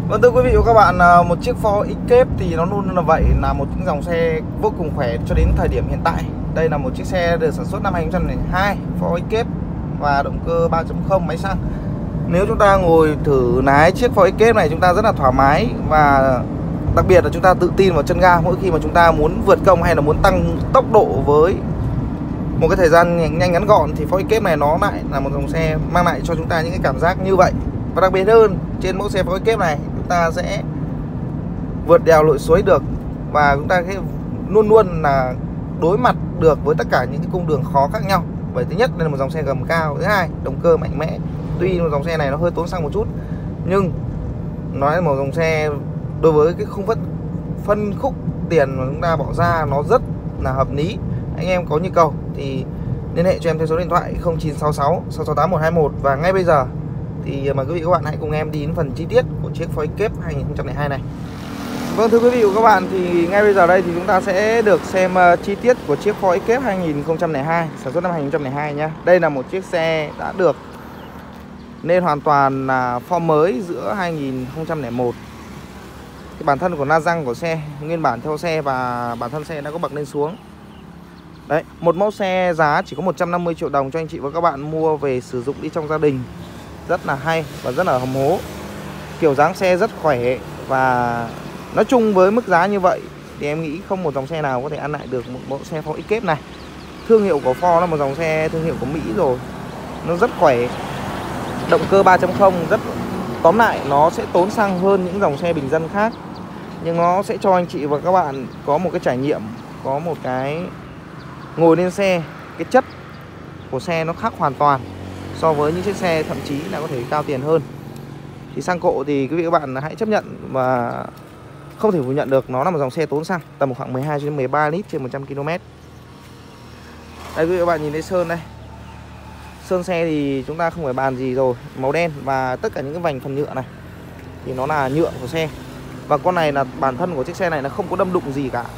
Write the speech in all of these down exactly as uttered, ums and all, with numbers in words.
Vâng, thưa quý vị và các bạn, một chiếc Ford Escape thì nó luôn là vậy, là một những dòng xe vô cùng khỏe cho đến thời điểm hiện tại. Đây là một chiếc xe được sản xuất năm hai nghìn không trăm lẻ hai, Ford Escape và động cơ ba chấm không máy xăng. Nếu chúng ta ngồi thử lái chiếc Ford Escape này, chúng ta rất là thoải mái và đặc biệt là chúng ta tự tin vào chân ga mỗi khi mà chúng ta muốn vượt công hay là muốn tăng tốc độ với một cái thời gian nhanh, nhanh ngắn gọn, thì Ford Escape này nó lại là một dòng xe mang lại cho chúng ta những cái cảm giác như vậy. Và đặc biệt hơn, trên mẫu xe Ford Escape này chúng ta sẽ vượt đèo lội suối được, và chúng ta sẽ luôn luôn là đối mặt được với tất cả những cái cung đường khó khác nhau. Bởi thứ nhất là một dòng xe gầm cao, thứ hai động cơ mạnh mẽ. Tuy một dòng xe này nó hơi tốn xăng một chút, nhưng nói là một dòng xe đối với cái khung phân phân khúc tiền mà chúng ta bỏ ra nó rất là hợp lý. Anh em có nhu cầu thì liên hệ cho em theo số điện thoại không chín sáu sáu sáu sáu tám một hai một. Và ngay bây giờ thì mời quý vị và các bạn hãy cùng em đi đến phần chi tiết của chiếc Ford Escape hai nghìn không trăm lẻ hai này. Vâng, thưa quý vị và các bạn, thì ngay bây giờ đây thì chúng ta sẽ được xem uh, chi tiết của chiếc Ford Escape hai nghìn không trăm lẻ hai, sản xuất năm hai nghìn không trăm lẻ hai nhé. Đây là một chiếc xe đã được nên hoàn toàn là form mới giữa hai nghìn không trăm lẻ một. Cái bản thân của la răng của xe nguyên bản theo xe và bản thân xe đã có bậc lên xuống. Đấy, một mẫu xe giá chỉ có một trăm năm mươi triệu đồng cho anh chị và các bạn mua về sử dụng đi trong gia đình. Rất là hay và rất là hầm hố. Kiểu dáng xe rất khỏe, và nói chung với mức giá như vậy thì em nghĩ không một dòng xe nào có thể ăn lại được một mẫu xe Ford Escape này. Thương hiệu của Ford là một dòng xe thương hiệu của Mỹ rồi, nó rất khỏe. Động cơ ba chấm không rất, tóm lại nó sẽ tốn xăng hơn những dòng xe bình dân khác, nhưng nó sẽ cho anh chị và các bạn có một cái trải nghiệm, có một cái ngồi lên xe, cái chất của xe nó khác hoàn toàn so với những chiếc xe thậm chí là có thể cao tiền hơn. Thì xăng cộ thì quý vị và các bạn hãy chấp nhận và không thể phủ nhận được, nó là một dòng xe tốn xăng tầm khoảng mười hai đến mười ba lít trên một trăm ki lô mét. Đây quý vị và các bạn nhìn thấy sơn đây. Sơn xe thì chúng ta không phải bàn gì rồi, màu đen, và tất cả những cái vành phần nhựa này thì nó là nhựa của xe. Và con này là bản thân của chiếc xe này nó không có đâm đụng gì cả.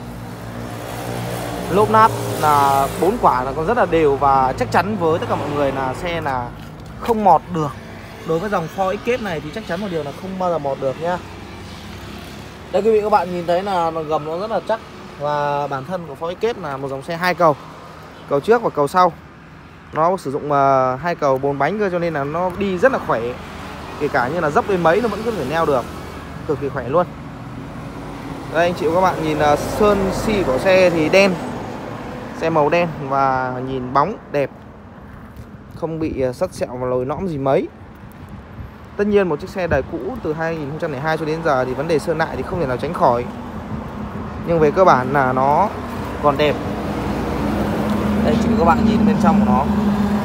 Lốp nát là bốn quả là còn rất là đều, và chắc chắn với tất cả mọi người là xe là không mọt được. Đối với dòng Ford Escape này thì chắc chắn một điều là không bao giờ mọt được nhá. Đây quý vị các bạn nhìn thấy là gầm nó rất là chắc, và bản thân của Ford Escape là một dòng xe hai cầu, cầu trước và cầu sau. Nó sử dụng uh, hai cầu bốn bánh cơ, cho nên là nó đi rất là khỏe. Kể cả như là dốc đến mấy nó vẫn có thể neo được, cực kỳ khỏe luôn. Đây anh chị và các bạn nhìn uh, sơn xi của xe thì đen, xe màu đen và nhìn bóng đẹp, không bị uh, sắt sẹo và lồi lõm gì mấy. Tất nhiên một chiếc xe đời cũ từ hai nghìn không trăm lẻ hai cho đến giờ thì vấn đề sơn lại thì không thể nào tránh khỏi, nhưng về cơ bản là nó còn đẹp. Đây chị các bạn nhìn bên trong của nó.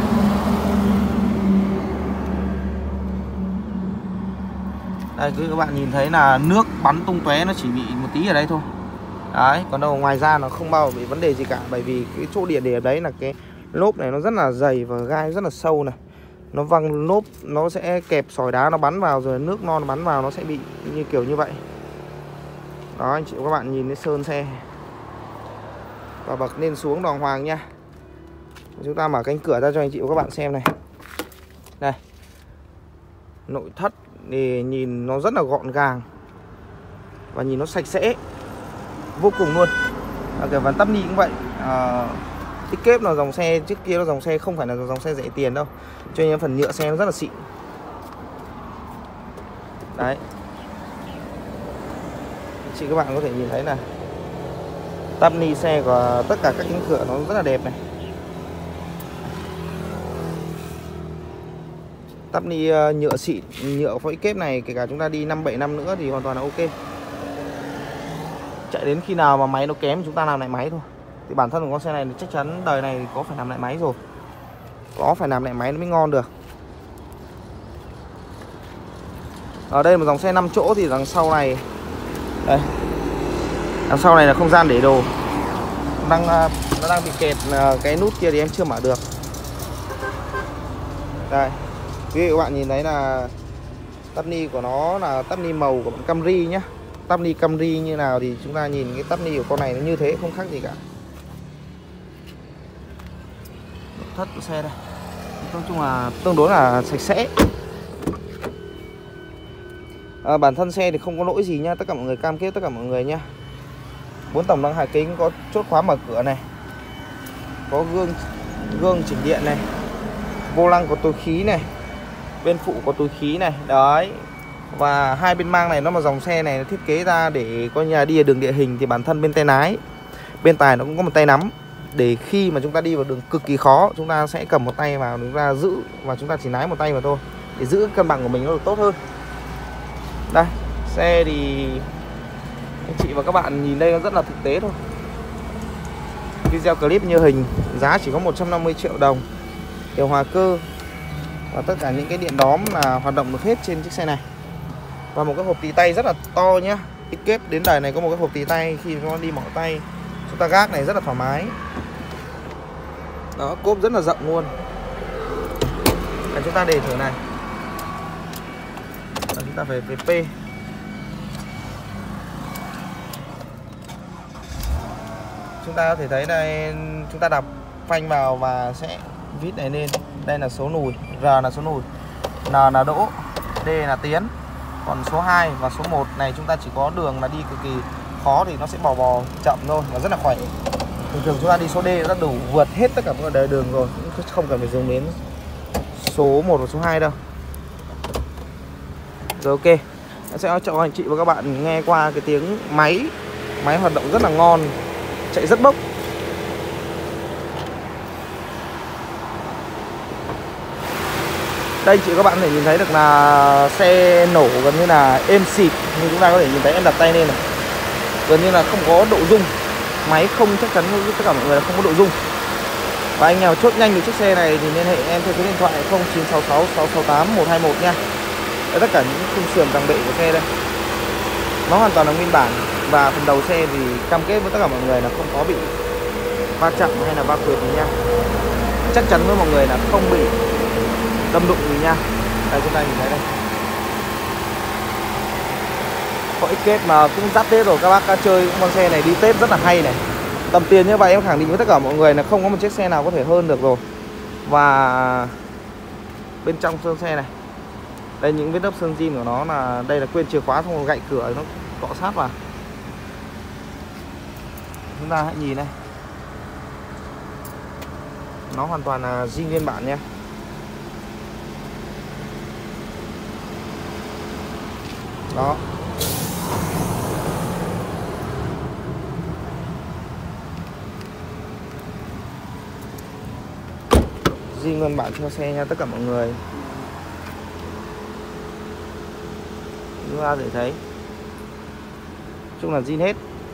Đây quý các bạn nhìn thấy là nước bắn tung tóe, nó chỉ bị một tí ở đây thôi. Đấy, còn đâu ngoài ra nó không bao bị vấn đề gì cả, bởi vì cái chỗ địa điểm đấy là cái lốp này nó rất là dày và gai rất là sâu này. Nó văng lốp, nó sẽ kẹp sỏi đá nó bắn vào, rồi nước non nó bắn vào nó sẽ bị như kiểu như vậy. Đó anh chị và các bạn nhìn cái sơn xe và bậc lên xuống đàng hoàng nha. Chúng ta mở cánh cửa ra cho anh chị và các bạn xem này. Đây, nội thất thì nhìn nó rất là gọn gàng và nhìn nó sạch sẽ vô cùng luôn. À, cái ván tắp ni cũng vậy. À, Escape là dòng xe trước kia, là dòng xe không phải là dòng xe rẻ tiền đâu, cho nên phần nhựa xe nó rất là xịn. Đấy, chị các bạn có thể nhìn thấy là tắp ni xe của tất cả các cánh cửa nó rất là đẹp này. Tắp ni uh, nhựa xịn, nhựa Ford Escape này kể cả chúng ta đi năm bảy năm nữa thì hoàn toàn là ok. Chạy đến khi nào mà máy nó kém chúng ta làm lại máy thôi. Thì bản thân của con xe này thì chắc chắn đời này có phải làm lại máy rồi, có phải làm lại máy nó mới ngon được. Ở đây một dòng xe năm chỗ thì đằng sau này, đây, đằng sau này là không gian để đồ. Đang nó đang bị kẹt cái nút kia thì em chưa mở được. Đây, quý vị các bạn nhìn thấy là tắp ni của nó là tắp ni màu của Camry nhá. Tắp ni Camry như nào thì chúng ta nhìn cái tắp ni của con này nó như thế, không khác gì cả. Nội thất của xe đây, nói chung là tương đối là sạch sẽ. à, Bản thân xe thì không có lỗi gì nha, tất cả mọi người cam kết tất cả mọi người nha. Bốn tổng đăng hạ kính, có chốt khóa mở cửa này, có gương gương chỉnh điện này, vô lăng có túi khí này, bên phụ có túi khí này đấy. Và hai bên mang này nó mà dòng xe này nó thiết kế ra để coi như là đi ở đường địa hình thì bản thân bên tay lái, bên tài nó cũng có một tay nắm, để khi mà chúng ta đi vào đường cực kỳ khó chúng ta sẽ cầm một tay vào, chúng ta giữ và chúng ta chỉ lái một tay vào thôi để giữ cân bằng của mình nó được tốt hơn. Đây, xe thì anh chị và các bạn nhìn đây nó rất là thực tế thôi. Video clip như hình, giá chỉ có một trăm năm mươi triệu đồng, điều hòa cơ và tất cả những cái điện đóm là hoạt động được hết trên chiếc xe này. Và một cái hộp tì tay rất là to nhá. Kép đến đời này có một cái hộp tì tay, khi chúng ta đi mỏ tay chúng ta gác này rất là thoải mái. Đó, cốp rất là rộng luôn. Và chúng ta để thử này. Và chúng ta phải về P. Chúng ta có thể thấy đây, chúng ta đập phanh vào và sẽ vít này lên. Đây là số lùi, R là số lùi, N là đỗ, D là tiến. Còn số hai và số một này chúng ta chỉ có đường là đi cực kỳ khó thì nó sẽ bò bò chậm thôi và rất là khỏe. Thường thường chúng ta đi số D đã đủ vượt hết tất cả mọi đời đường rồi, cũng không cần phải dùng đến số một và số hai đâu. Rồi ok, em sẽ cho anh chị và các bạn nghe qua cái tiếng máy. Máy hoạt động rất là ngon, chạy rất bốc. Đây chị các bạn có thể nhìn thấy được là xe nổ gần như là êm xịt, như chúng ta có thể nhìn thấy em đặt tay lên này, gần như là không có độ rung. Máy không chắc chắn với tất cả mọi người là không có độ rung. Và anh nào chốt nhanh được chiếc xe này thì liên hệ em theo số điện thoại không chín sáu sáu sáu sáu tám một hai một nha. Đây, tất cả những khung sườn trang bị của xe đây nó hoàn toàn là nguyên bản. Và phần đầu xe thì cam kết với tất cả mọi người là không có bị va chạm hay là va quệt gì nha. Chắc chắn với mọi người là không bị đâm đụng gì nha. Đây chúng ta nhìn thấy đây, có ít kết mà cũng giáp Tết rồi, các bác chơi con xe này đi Tết rất là hay này. Tầm tiền như vậy em khẳng định với tất cả mọi người là không có một chiếc xe nào có thể hơn được rồi. Và bên trong sơn xe này, đây những vết lớp sơn zin của nó là đây là quên chìa khóa không gậy cửa nó cọ sát vào. Chúng ta hãy nhìn này, nó hoàn toàn là zin nguyên bản nha. Đó, zin nguyên bản cho xe nha tất cả mọi người. Chúng ta có thể thấy chung là zin hết.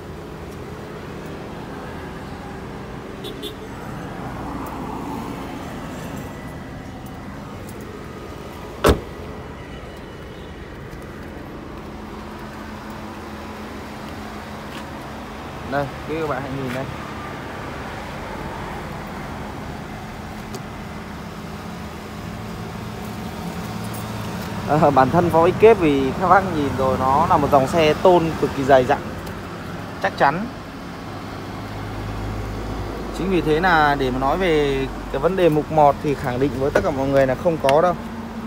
Đây, các bạn hãy nhìn đây. À, bản thân Ford Escape vì các bác nhìn rồi nó là một dòng xe tôn cực kỳ dày dặn, chắc chắn. Chính vì thế là để mà nói về cái vấn đề mục mọt thì khẳng định với tất cả mọi người là không có đâu.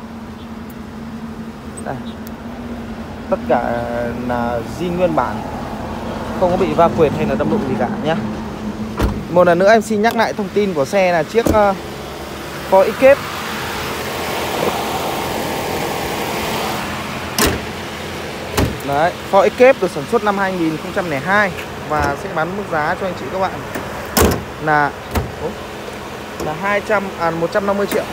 Đây, tất cả là zin nguyên bản, không có bị va quệt hay là đâm đụng gì cả nhé. Một lần nữa em xin nhắc lại thông tin của xe là chiếc uh, Ford Escape đấy, Ford Escape được sản xuất năm hai nghìn không trăm lẻ hai và sẽ bán mức giá cho anh chị các bạn là là hai trăm à một trăm năm mươi triệu.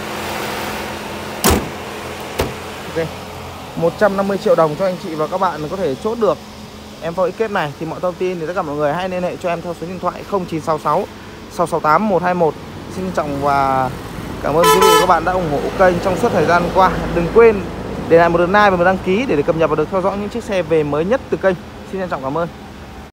Ok, một trăm năm mươi triệu đồng cho anh chị và các bạn có thể chốt được em Ford Escape này. Thì mọi thông tin thì tất cả mọi người hãy liên hệ cho em theo số điện thoại không chín sáu sáu sáu sáu tám một hai một. Xin trân trọng và cảm ơn quý vị và các bạn đã ủng hộ kênh trong suốt thời gian qua. Đừng quên để lại một lượt like và một đăng ký để được cập nhật và được theo dõi những chiếc xe về mới nhất từ kênh. Xin trân trọng cảm ơn.